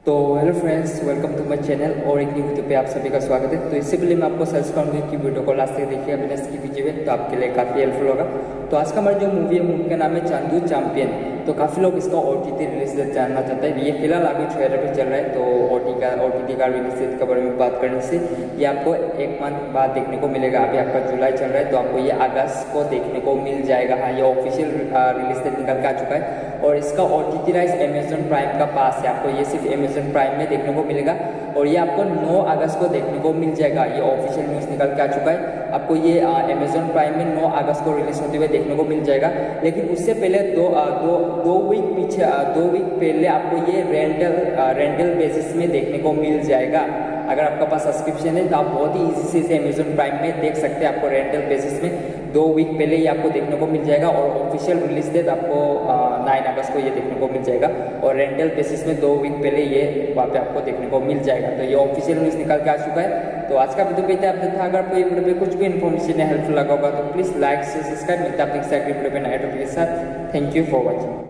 तो hello friends, welcome to my channel और एक न्यू वीडियो पे आप सभी का स्वागत है। तो इससे पहले मैं आपको सजेस्ट करूँगी कि वीडियो को लास्ट तक देखिए, बिना स्किप कीजिए, तो आपके लिए काफ़ी हेल्पफुल होगा। तो आज का हमारा जो मूवी है, मूवी का नाम है चांदू चैंपियन। तो काफ़ी लोग इसका OTT रिलीज डेट जानना चाहते हैं। ये फिलहाल अभी थिएटर पे चल रहा है, तो OTT का रिलीज डेट के बारे में बात करने से ये आपको एक मंथ बाद देखने को मिलेगा। अभी आपका जुलाई चल रहा है, तो आपको ये अगस्त को देखने को मिल जाएगा। हाँ, ये ऑफिशियल रिलीज डेट निकल के आ चुका है और इसका OTT राइट्स अमेजन प्राइम का पास है। आपको ये सिर्फ अमेजन प्राइम में देखने को मिलेगा और ये आपको 9 अगस्त को देखने को मिल जाएगा। ये ऑफिशियल न्यूज़ निकल के आ चुका है। आपको ये अमेजन प्राइम में 9 अगस्त को रिलीज होते हुए देखने को मिल जाएगा। लेकिन उससे पहले दो वीक पहले आपको ये रेंटल बेसिस में देखने को मिल जाएगा। अगर आपका पास सब्सक्रिप्शन है तो आप बहुत ही इजी से अमेजन प्राइम में देख सकते हैं। आपको रेंटल बेसिस में 2 वीक पहले ये आपको देखने को मिल जाएगा और ऑफिशियल रिलीज डेट आपको 9 अगस्त को ये देखने को मिल जाएगा और रेंटल बेसिस में 2 वीक पहले ये वहाँ पे आपको देखने को मिल जाएगा। तो ये ऑफिशियल न्यूज़ निकल के आ चुका है। तो आज का वीडियो पे इतना अपडेट था। अगर आपको ये वीडियो पे कुछ भी इन्फॉर्मेशन हेल्पफुल लगा होगा तो प्लीज़ लाइक से सब्सक्राइब। मिलता है आपके वीडियो पे नए टॉपिक के साथ। Thank you for watching.